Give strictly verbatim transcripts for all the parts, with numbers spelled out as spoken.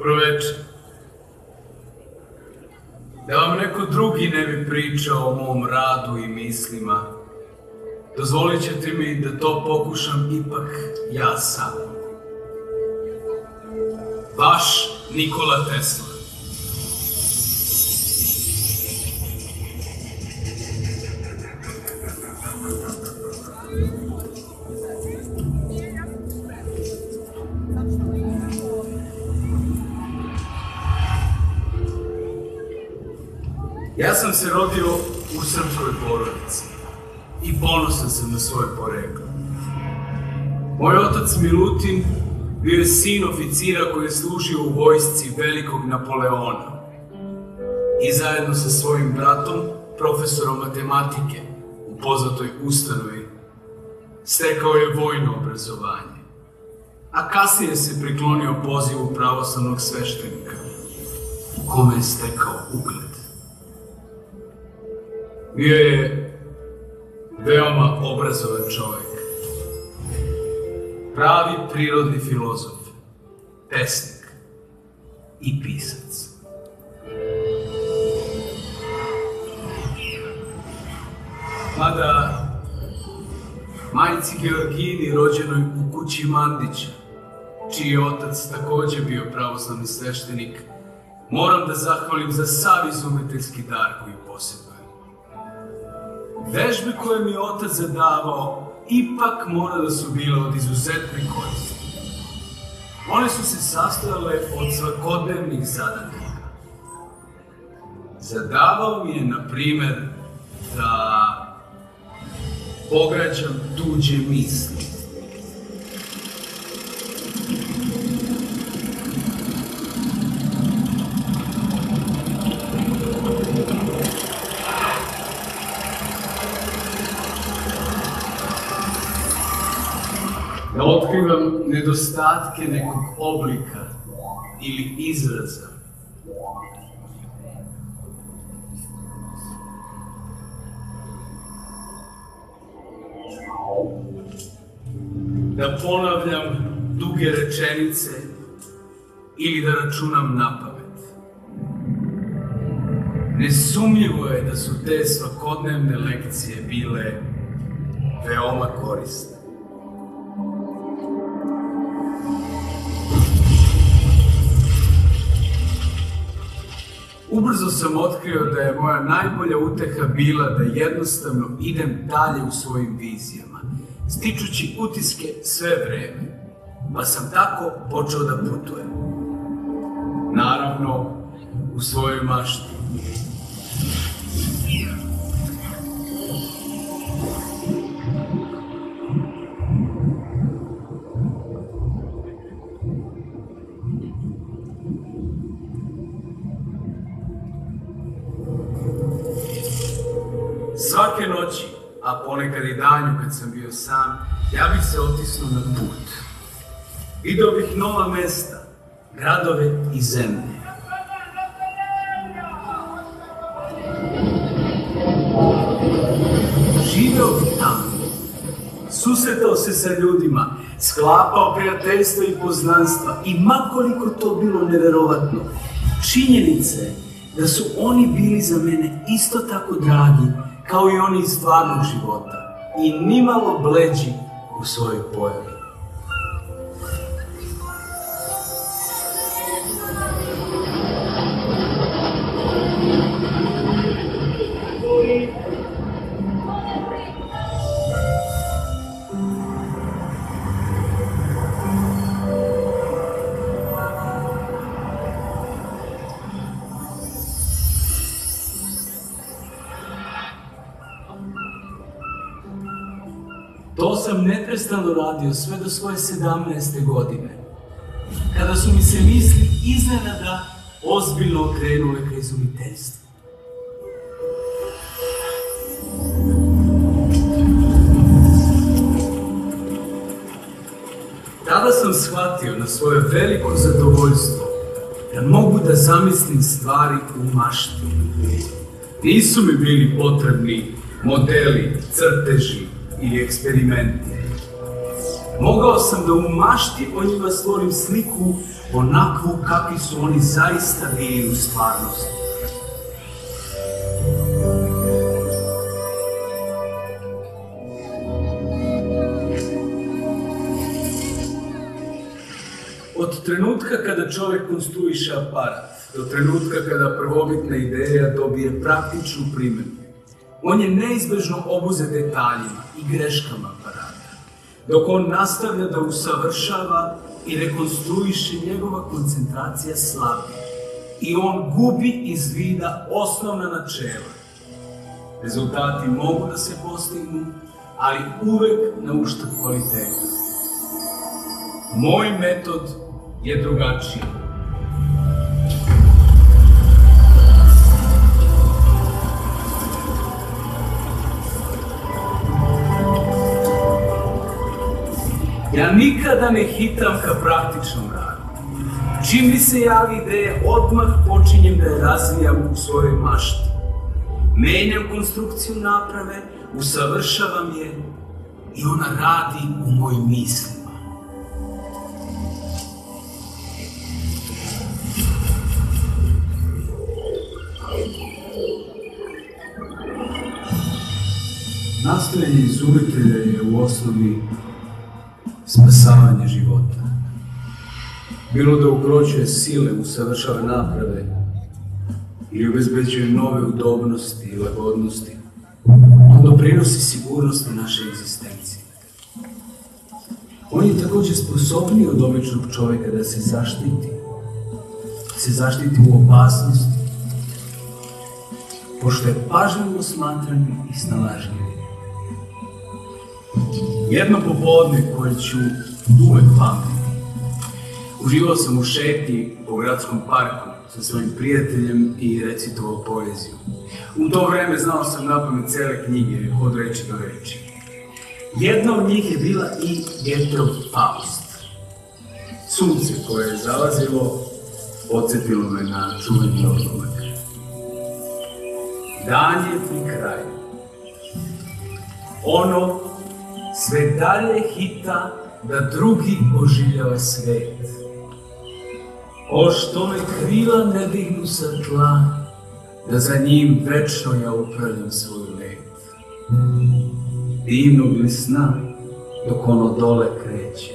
Dobro večer. Da vam neko drugi ne bi pričao o mom radu i mislima, dozvolit ćete mi da to pokušam ipak ja sam. Vaš Nikola Tesla. Ja sam se rodio u srpskoj porodici i ponosan sam na svoje poreklo. Moj otac Milutin bio je sin oficira koji je služio u vojsci velikog Napoleona i zajedno sa svojim bratom, profesorom matematike u poznatoj ustanovi, stekao je vojno obrazovanje, a kasnije se priklonio pozivu pravoslavnog sveštenika, u kome je stekao ugled. Bio je veoma obrazovan čovjek, pravi prirodni filozof, pesnik i pisac. Mada majci Georgini, rođenoj u kući Mandića, čiji je otac također bio pravoslavni sveštenik, moram da zahvalim za sav izumiteljski dar koji posjeduje. Vežbe koje mi je otac zadavao ipak mora da su bile od izuzetne koristi. One su se sastojale od svakodnevnih zadataka. Zadavao mi je, na primer, da pogađam tuđe misli. Da otkrivam nedostatke nekog oblika ili izraza. Da ponavljam duge rečenice ili da računam napamet. Nesumnjivo je da su te svakodnevne lekcije bile veoma korisne. Ubrzo sam otkrio da je moja najbolja uteha bila da jednostavno idem dalje u svojim vizijama, stičući utiske sve vreme, pa sam tako počeo da putujem. Naravno, u svojoj mašti. Svake noći, a ponekad i danju kad sam bio sam, ja bih se otisnuo na put. Video bih nova mesta, gradove i zemlje. Živeo bih tamo, susretao se sa ljudima, sklapao prijateljstva i poznanstva i makoliko to bilo neverovatno, činjenica je da su oni bili za mene isto tako dragi kao i oni iz stvarnog života i nimalo bleđi u svojoj pojavi. To sam neprestano radio sve do svoje sedamnaeste godine, kada su mi se misli iznenada ozbiljno okrenule ka izumiteljstvu. Tada sam shvatio na svoje veliko zadovoljstvo da mogu da zamislim stvari u mašti. Nisu mi bili potrebni modeli, crteži ili eksperimenti. Mogao sam da u mašti o njima stvorim sliku onakvu kakvi su oni zaista bili u stvarnosti. Od trenutka kada čovjek konstruiše aparat, do trenutka kada prvobitna ideja dobije praktičnu primjenu, on je neizbežno obuzet detaljima i greškama aparata, dok on nastavlja da usavršava i rekonstruiše, njegova koncentracija slabi i on gubi iz vida osnovna načela. Rezultati mogu da se postignu, ali uvek na uštrb kvaliteta. Moj metod je drugačiji. Ja nikada ne hitam ka praktičnom radu. Čim mi se javi ideja, odmah počinjem da je razvijam u svojoj mašti. Menjam konstrukciju naprave, usavršavam je i ona radi u mojim mislima. Nastojanje izumitelja je u osnovi spasavanje života. Bilo da ukročuje sile, usavršava naprave ili obezbeđuje nove udobnosti i lagodnosti, on doprinosi sigurnosti naše egzistencije. On je također sposobniji od običnog čovjeka da se zaštiti, se zaštiti u opasnosti, pošto je pažljivo smatran i snalažljiv. Jedno popodne koje ću uvek pamtiti, uživao sam u šetnji po gradskom parku sa svojim prijateljem i recitovao poeziju. U to vreme znao sam napamet cele knjige od reči do reči. Jedna od njih je bila i Goetheov Faust. Sunce koje je zalazilo podsjetilo me na čuveni odlomak. Dan je pri kraju. Ono sve dalje hita da drugi oživljava svet. O što me krila ne dignu sa tla, da za njim večno ja upravljam svoj let. Divnog li sna, dok ono dole kreće.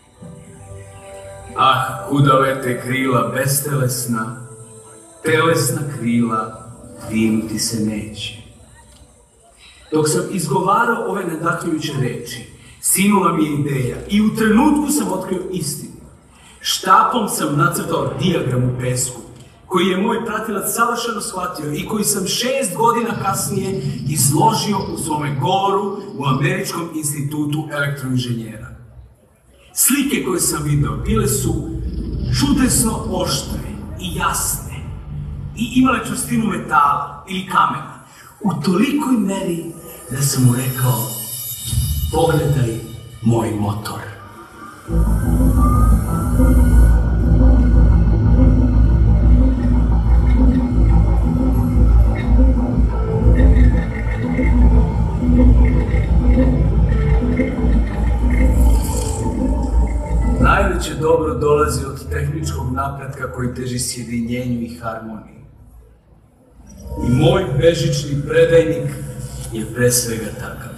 Ah, kuda lete krila bestelesna, telesna krila dignuti se neće. Dok sam izgovarao ove nadahnjujuće reči, sinula mi je ideja i u trenutku sam otkrio istinu. Štapom sam nacrtao dijagram u pesku, koji je moj pratilac savršeno shvatio i koji sam šest godina kasnije izložio u svome govoru u Američkom institutu elektroinženjera. Slike koje sam video bile su čudesno oštre i jasne i imale čvrstinu metala ili kamena u tolikoj meri da sam mu rekao: pogledaj moj motor. Najveće dobro dolazi od tehničkog napretka koji teži sjedinjenju i harmoniji. I moj bežični predajnik je pre svega takav.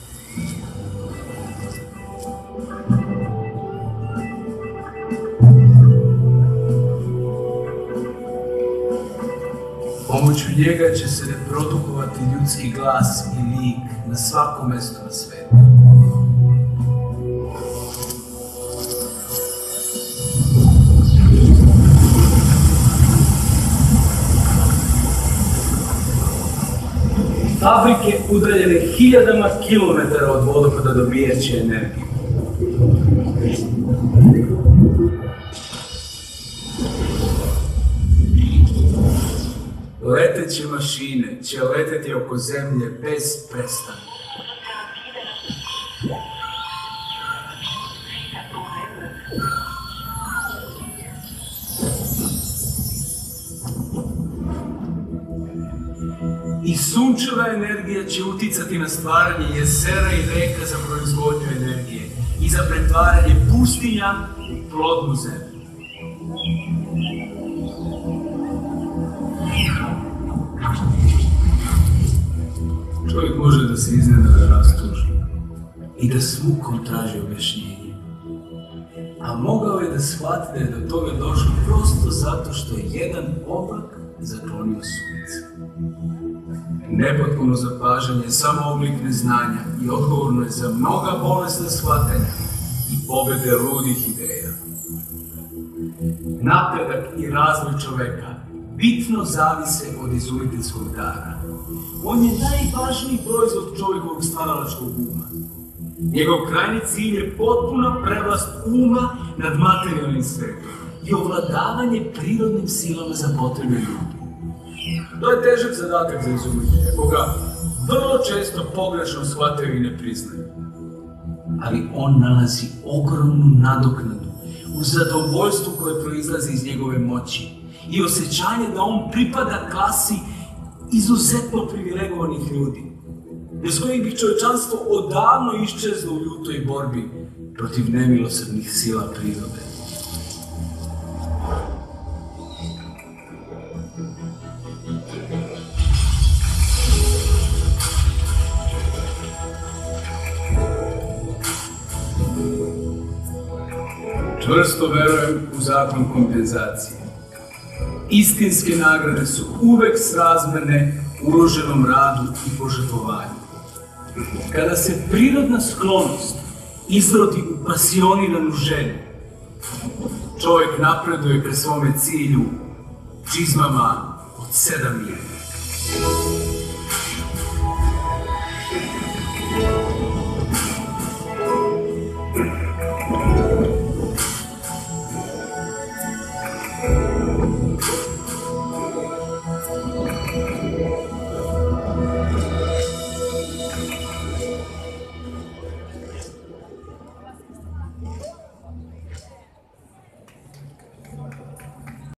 Pomoću njega će se reprodukovati ljudski glas i lik na svakom mestu na svetu. Fabrike udaljene hiljadama kilometara od vodopada dobijaće energiju. Leteće mašine će leteti oko zemlje bez prestanka. I sunčeva energija će uticati na stvaranje jezera i reka za proizvodnju energije i za pretvaranje pustinja u plodnu zemlju. Čovjek može da se iznenada rastuži i da s mukom traži objašnjenje. A mogao je da shvati da je do toga došlo prosto zato što je jedan oblak zaklonio sunce. Nepotpuno zapažanje je samo oblik neznanja i odgovorno je za mnoga bolesna shvatanja i pobede ludih ideja. Napredak i razvoj čoveka bitno zavise od izumiteljskog dara. On je najvažniji proizvod čovjekovog stvaralačkog uma. Njegov krajnji cilj je potpuna prevlast uma nad materijalnim svetom i ovladavanje prirodnim silama za potrebe ljudi. To je težak zadatak za izumitelja, koga vrlo često pogrešno shvataju i ne priznaju. Ali on nalazi ogromnu nadoknadu u zadovoljstvu koje proizlazi iz njegove moći i osjećanje da on pripada klasi izuzetno privilegovanih ljudi, bez kojih bi čovječanstvo odavno iščezlo u ljutoj borbi protiv nemilosrdnih sila prirode. Čvrsto verujem u zakon kompenzacije. Istinske nagrade su uvek srazmerne uloženom radu i požrtvovanju. Kada se prirodna sklonost izrodi u pasioniranu želju, čovjek napreduje pre svome cilju čizmama od sedam milja.